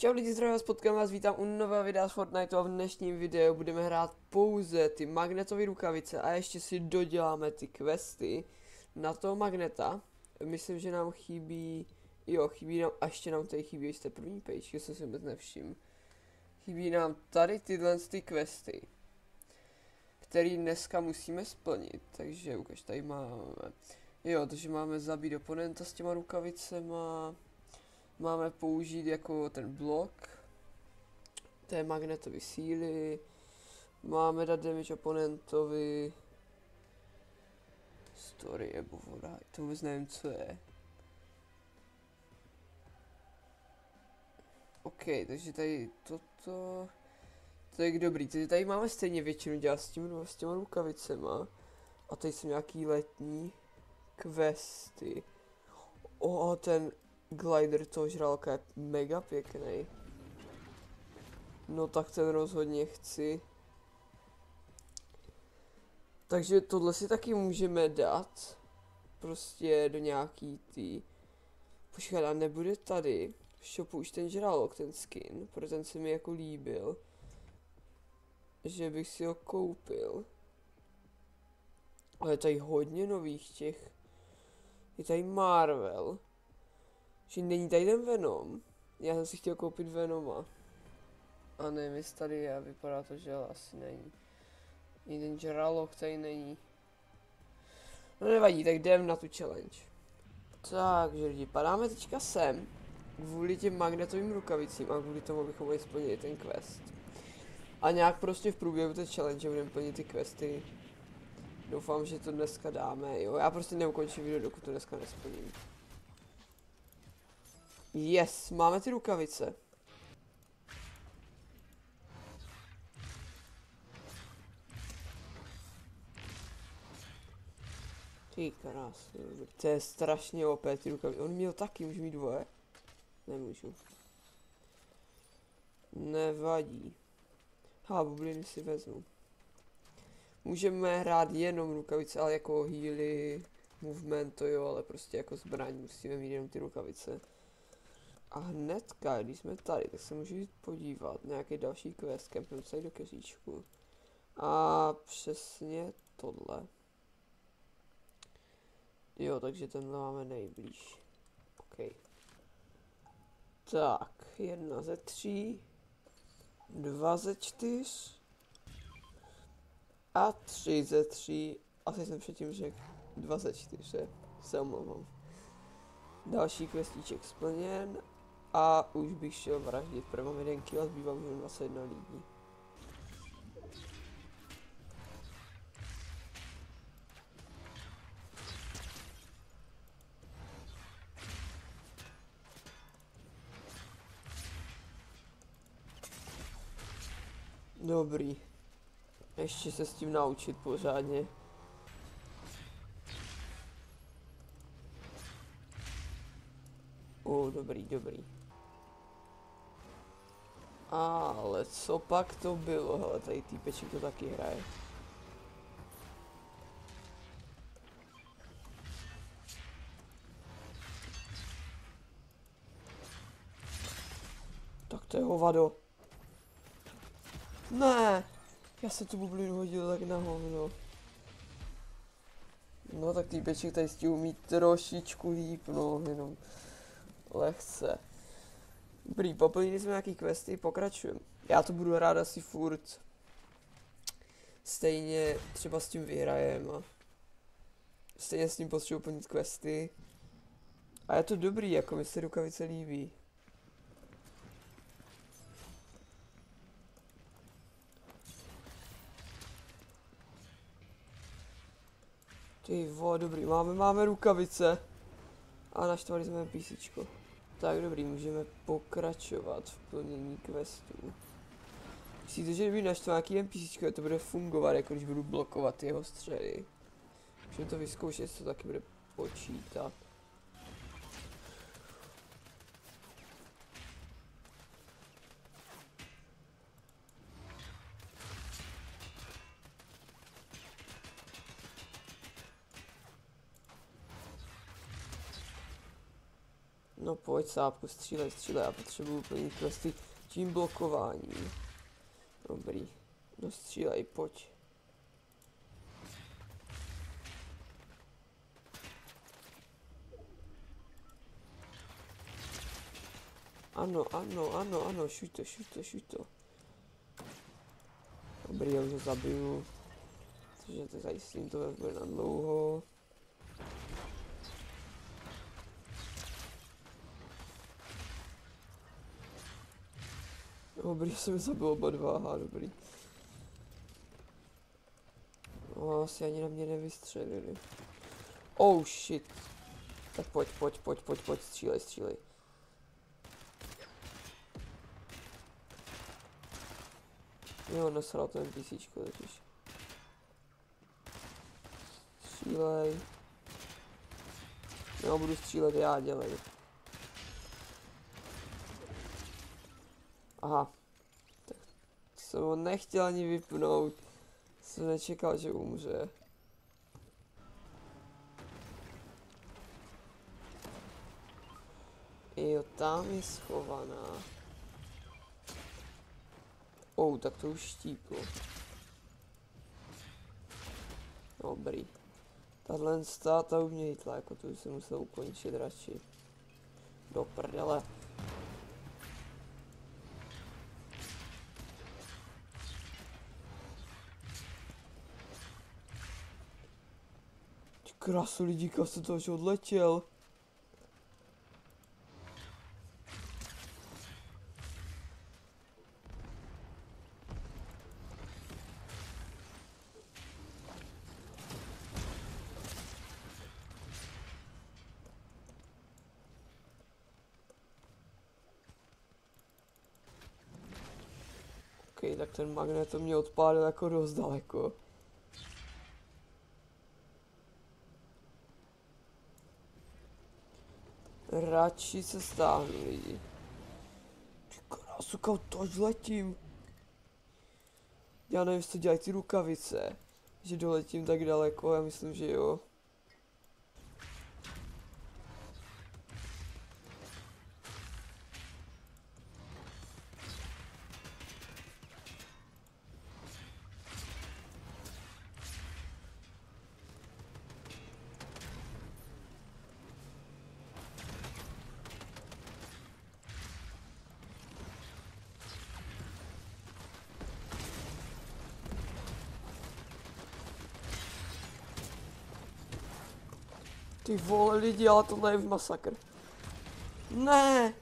Čau lidi, zdravím vás, potkám vás, vítám u nového videa z Fortnite a v dnešním videu budeme hrát pouze ty magnetové rukavice a ještě si doděláme ty questy na toho magneta. Myslím, že nám chybí, chybí nám, a ještě nám tady chybí jste první page, že jsem si vůbec nevšiml. Chybí nám tady tyhle ty questy, které dneska musíme splnit, takže ukaž, tady máme, takže máme zabít oponenta s těma rukavicema. Máme použít jako ten blok té magnetové síly, máme dát damage oponentovi, story nebo voda, to vůbec nevím co je. OK, takže tady toto, to je dobrý, takže tady máme stejně většinu dělat s těma rukavicema a tady jsou nějaký letní questy. Ten glider toho žralka je mega pěkný. No tak ten rozhodně chci. Takže tohle si taky můžeme dát. Prostě do nějaký tý. Počkej, a nebude tady v shopu už ten žralok, ten skin, protože ten se mi jako líbil. Že bych si ho koupil. Ale je tady hodně nových těch. Je tady Marvel. Že není tady ten Venom. Já jsem si chtěl koupit Venoma. A nevím, jestli tady je, vypadá to, že asi není. Ani ten žralok tady není. No nevadí, tak jdem na tu challenge. Takže lidi, padáme teďka sem. Kvůli těm magnetovým rukavicím a kvůli tomu, abychom mohli splnit ten quest. A nějak prostě v průběhu té challenge budeme plnit ty questy. Doufám, že to dneska dáme, jo. Já prostě neukončím video, dokud to dneska nesplním. Yes, máme ty rukavice. Ty krásně, to je strašně OP ty rukavice. On měl taky, můžu mít dvoje? Nemůžu. Nevadí. Bubliny si vezmu. Můžeme hrát jenom rukavice, ale jako healy, movement to jo, ale prostě jako zbraň musíme mít jenom ty rukavice. A hnedka, když jsme tady, tak se můžu jít podívat na nějaký další quest, kempem tady do keříčku. A přesně tohle. Jo, takže tenhle máme nejblíž. OK. Tak, 1 ze 3, 2 ze 4 a 3 ze 3. Asi jsem předtím řekl 2 ze 4, se omlouvám. Další questíček splněn. A už bych šel vraždit, protože mám 1 kill a zbývá už 21 lidí. Dobrý. Ještě se s tím naučit pořádně. Dobrý, dobrý. Ale co pak to bylo? Hele, tady týpeček to taky hraje. Tak to je hovado. Ne! Já jsem tu bublinu hodil tak na hovno. No tak týpeček tady s tím umí trošičku líp, no, jenom lehce. Dobrý, poplnili jsme nějaký questy, pokračujeme. Já to budu hrát asi furt. Stejně třeba s tím vyhrajem a stejně s tím potřebuji plnit questy. A je to dobrý, jako mi se rukavice líbí. Ty vole, dobrý, máme rukavice. A naštvali jsme písíčko. Tak dobrý, můžeme pokračovat v plnění questů. Myslíte, že kdyby naštval nějaký NPCčko, to bude fungovat, jako když budu blokovat jeho střely? Můžeme to vyzkoušet, jestli to taky bude počítat. No pojď sápku, střílej, střílej, já potřebuju plnit questy tím blokováním. Dobrý, no střílej, pojď. Ano, ano, ano, ano, šuť to, šuť to, šuť to. Dobrý, já už ho zabiju. Takže to zajistím, to bude na dlouho. Dobrý, jsem zabil oba dva, aha, dobrý. No, asi ani na mě nevystřelili. Oh shit. Tak pojď, pojď, pojď, pojď, pojď, střílej, střílej. Jo, nasral to NPCčko totiž. Střílej. Jo, budu střílet já, dělej. Aha. Tak jsem ho nechtěl ani vypnout. Jsem nečekal, že umře. Jo, tam je schovaná. Tak to už štíplo. Dobrý. Tahle ta už mě hitla, jako tu jsem musel ukončit radši. Do prdele. Ty krásu lidíka, se to až odletěl. OK, tak ten magnet to mě odpálil jako dost daleko. Radši se stáhnu lidi. Ty krásu, kam tož letím. Já nevím, co dělají ty rukavice. Že doletím tak daleko, já myslím, že jo. Ty vole lidi, ale tohle je už masakr. Ne!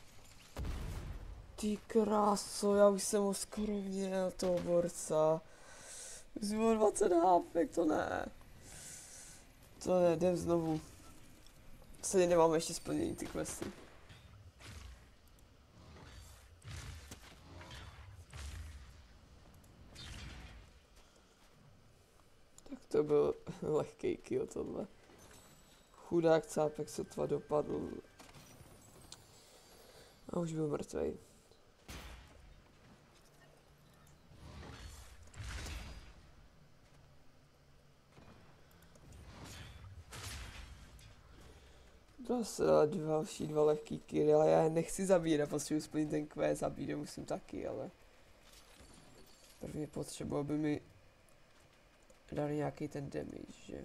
Ty kráso, já už jsem ho skoro měl, toho borca. Už jsem měl 20 HP, to ne. To ne, jdem znovu. Se nemáme ještě splnění ty questy. Tak to byl lehký kill tohle. Chudák cápek sotva dopadl. A už byl mrtvej. Zase další dva lehký killy, ale já nechci zabírat, potřebuji splnit ten quest, zabírat musím taky, ale... Prvně potřebuji, aby mi dali nějaký ten damage, že?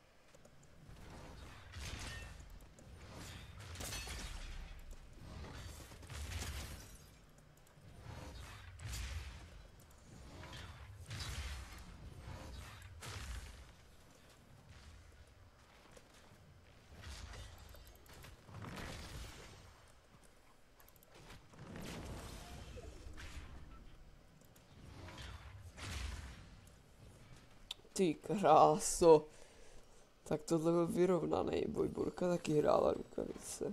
Ty kráso. Tak tohle byl vyrovnaný boj. Borka taky hrála rukavice.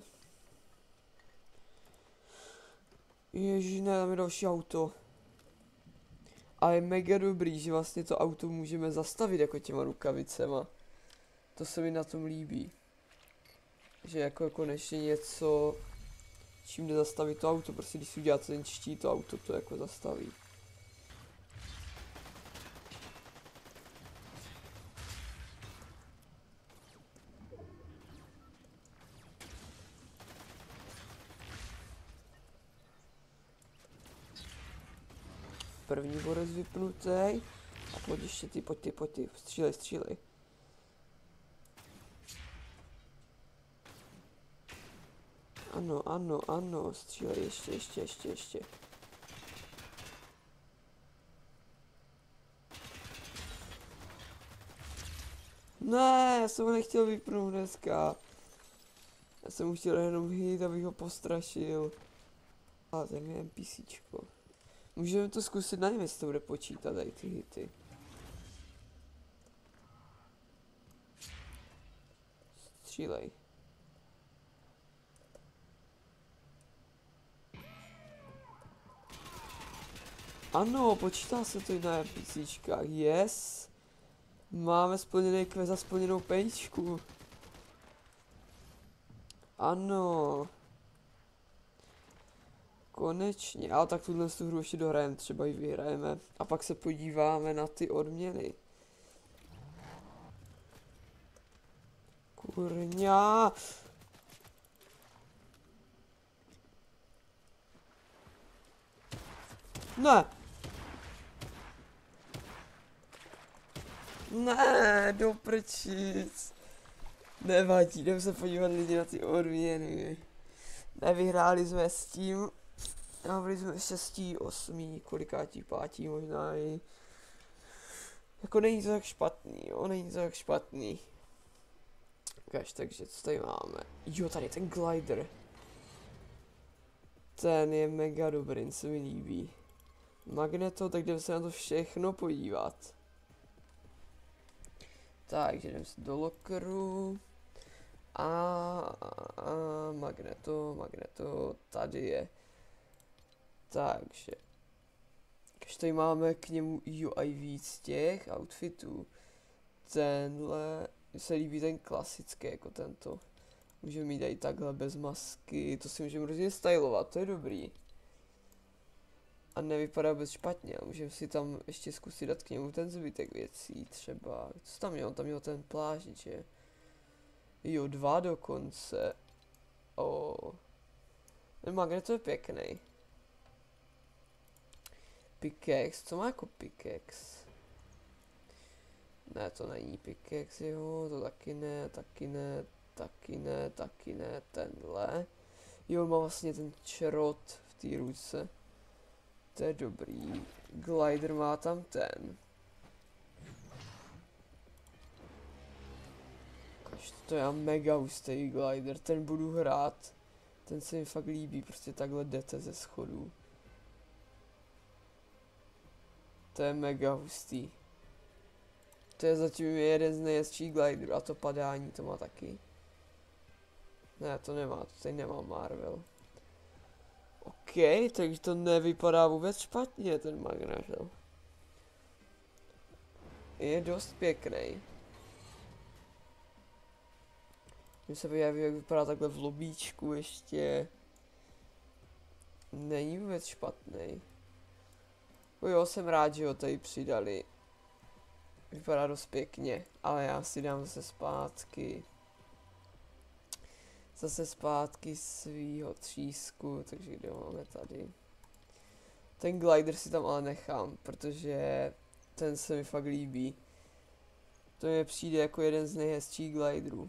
Ježiš, ne, tam je další auto. A je mega dobrý, že vlastně to auto můžeme zastavit jako těma rukavicema. To se mi na tom líbí. Že jako konečně něco, čím jde zastavit to auto. Prostě když si uděláte ten štít, to auto to jako zastaví. první borec vypnutý. A pojď ještě ty, pojď ty, střílej. Ano, střílej, ještě. Ne, já jsem ho nechtěl vypnout dneska. Já jsem mu chtěl jenom hit, abych ho postrašil. A ten je NPCčko. Můžeme to zkusit, nevím, jestli to bude počítat tady ty hity. Střílej. Ano, počítá se to i na NPCčkách, yes. Máme splněný quest za splněnou peničku. Ano. Konečně, ale tak tuhle hru ještě dohrajeme, třeba ji vyhrajeme. A pak se podíváme na ty odměny. Kurňa. Ne. Ne, do prčic. Nevadí, jdeme se podívat lidi na ty odměny. Nevyhráli jsme s tím. A byli jsme 6, 8, kolikátí, 5 možná i. Jako není to tak špatný, jo, není to tak špatný. Ukaž, takže co tady máme? Jo, tady ten glider. Ten je mega dobrý, ten se mi líbí. Magneto, tak jdeme se na to všechno podívat. Takže jdeme se do lockeru. A Magneto, tady je. Takže tady máme k němu UI víc těch outfitů. Tenhle, mně se líbí ten klasický, jako tento. Můžeme mít i takhle bez masky, to si můžeme hrozně stylovat, to je dobrý. A nevypadá vůbec špatně, můžeme si tam ještě zkusit dát k němu ten zbytek věcí, třeba. Co tam měl? On tam měl ten plášť, že? Jo, 2 dokonce. Ten Magneto je pěkný. Pickaxe, co má jako pickaxe? Ne, to není pickaxe, jo, to taky ne, tenhle. Jo, má vlastně ten črot v té ruce. To je dobrý. Glider má tam ten. To je mega hustý glider, ten budu hrát. Ten se mi fakt líbí, prostě takhle jdete ze schodů. To je mega hustý. To je zatím jeden z nejhezčích gliderů a to padání to má taky. Ne, to nemá, to tady nemá Marvel. OK, takže to nevypadá vůbec špatně, ten Magneto. Je dost pěkný. Mně se vyjaví, jak vypadá takhle v lobíčku ještě. Není vůbec špatný. Jo, jsem rád, že ho tady přidali. Vypadá dost pěkně, ale já si dám zase zpátky. Svýho třísku, takže kde máme tady. Ten glider si tam ale nechám, protože ten se mi fakt líbí. To mi přijde jako jeden z nejhezčích gliderů.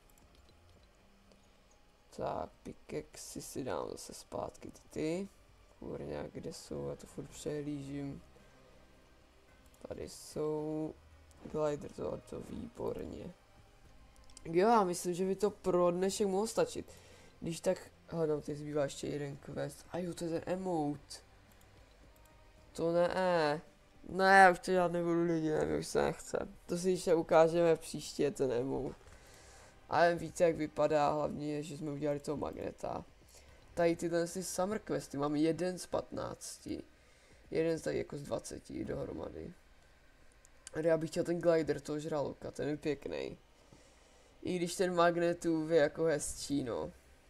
Tak, pickaxe si dám zase zpátky ty. Kurňa, kde jsou, já to furt přehlížím. Tady jsou. Glider, to výborně. Jo, já myslím, že by to pro dnešek mohlo stačit. Když tak, hledám, teď zbývá ještě jeden quest. A jo, to je ten emote. To ne. Ne, já už to dělat nebudu lidi, nevím, už se nechce. To si ještě ukážeme příště, ten emote. Ale víte, jak vypadá, hlavně, že jsme udělali toho Magneta. Tady tyhle summer questy, mám 1 z 15. Jeden tady jako z 20 dohromady. A já bych chtěl ten glider toho žraloka, ten je pěkný. I když ten Magnetu je jako hezčí, no.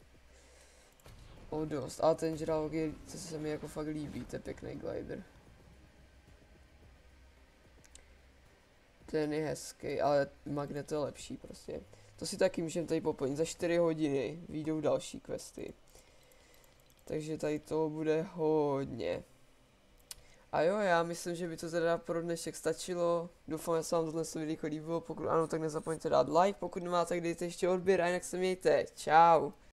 Dost, ale ten žralok je, to se mi jako fakt líbí, to je pěkný glider. Ten je hezký, ale Magneto je lepší prostě. To si taky můžeme tady poplnit, za 4 hodiny vyjdou další questy. Takže tady toho bude hodně. A jo, já myslím, že by to teda pro dnešek stačilo. Doufám, že se vám tohle video líbilo. Pokud ano, tak nezapomeňte dát like. Pokud nemáte, tak dejte ještě odběr a jinak se mějte. Čau.